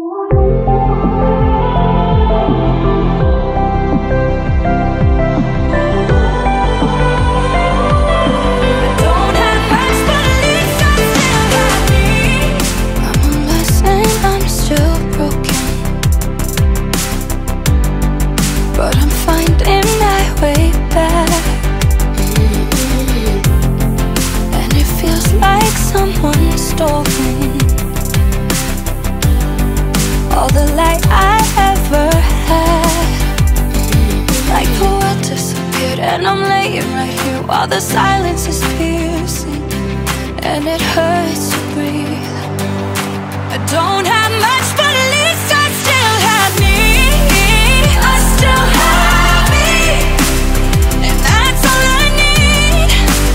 All the light I ever had, like the world disappeared, and I'm laying right here while the silence is piercing, and it hurts to breathe. I don't have much, but at least I still have me. I still have me, and that's all I need.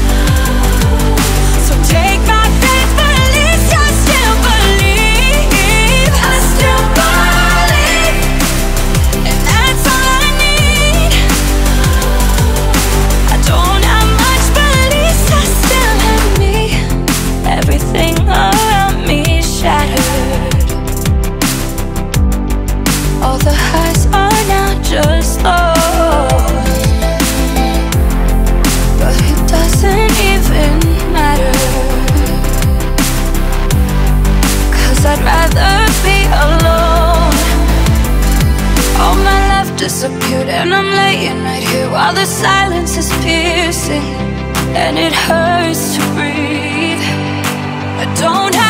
So take my faith, but at least I still believe. I still believe, and that's all I need. I don't have much, but at least I still have me. Everything around me shattered. All the highs are now just lows, but it doesn't even matter, 'cause I'd rather be alone. All my love disappeared, and I'm laying right here while the silence is piercing, and it hurts to breathe. I don't